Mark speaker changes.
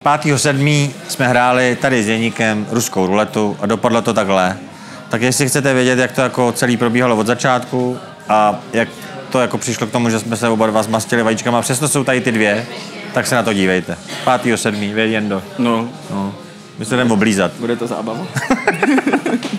Speaker 1: 5.7. jsme hráli tady s Jeníkem ruskou ruletu a dopadlo to takhle. Tak jestli chcete vědět, jak to jako celý probíhalo od začátku a jak to jako přišlo k tomu, že jsme se oba dva zmastili vajíčkama, přesto jsou tady ty dvě, tak se na to dívejte. 5.7. Věděndo.
Speaker 2: No.
Speaker 1: My se jdeme oblízat.
Speaker 2: Bude to zábava.